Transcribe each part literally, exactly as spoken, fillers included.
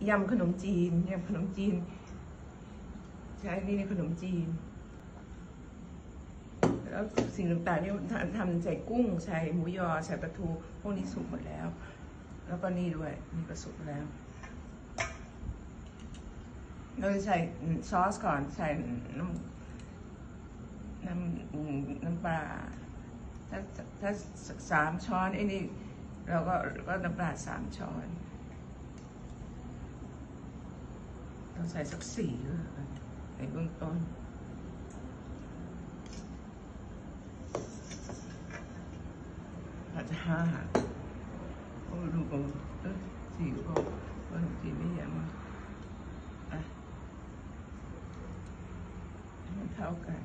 ยำขนมจีนยำขนมจีนใช้นี่ในขนมจีนแล้วสิ่งต่างๆนี่ทำใส่กุ้งใส่หมูยอใส่ปลาทูพวกนี้สุกหมดแล้วแล้วก็นี่ด้วยนี่ก็สุกแล้วเราจะใส่ซอสก่อนใส่น้ำน้ำน้ำปลาถ้าถ้าสามช้อนไอ้นี่เราก็ก็น้ำปลาสามช้อนเราใส่สักสี่ในเบื้องต้นอาจจะห้าโอ้ดูก่อนเออสี่ก็พอขนมจีนไม่เยอะมากอ่ะให้มันเท่ากัน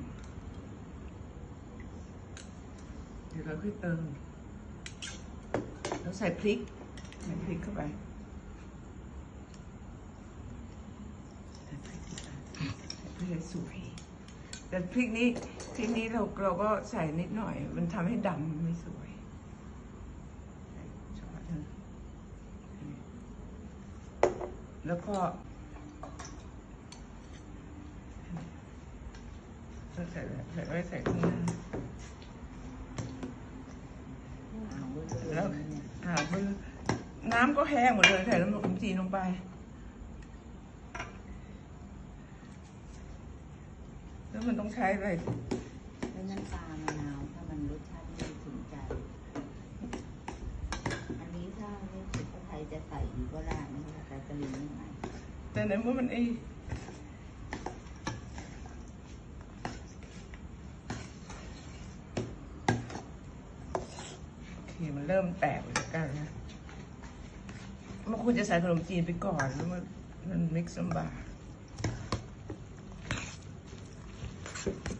เดี๋ยวเราค่อยเติมแล้วใส่พริกใส่พริกเข้าไปใส่พริกเข้าไปเพื่อให้สวยแต่พริกนี้พริกนี้เราเราก็ใส่นิดหน่อยมันทำให้ดำไม่สวยแล้วก็ใส่ใส่ไว้ใส่ข้างหน้าแล้วอ่ามือน้ำก็แห้งหมดเลยใส่น้ำขนมจีนลงไปแล้วมันต้องใช้อะไรแล้วน้ำปลามะนาวถ้ามันรสชาติไม่ถึงใจอันนี้ถ้าไม่สุขใครจะใส่อีกก็ได้นะคะแต่กระลิ่งไม่ไหวแต่ในเมื่อมันไอโอเคมันเริ่มแตกแล้วกันนะมันควรจะใส่ขนมจีนไปก่อนแล้วมันมันมิกซ์ลำบาก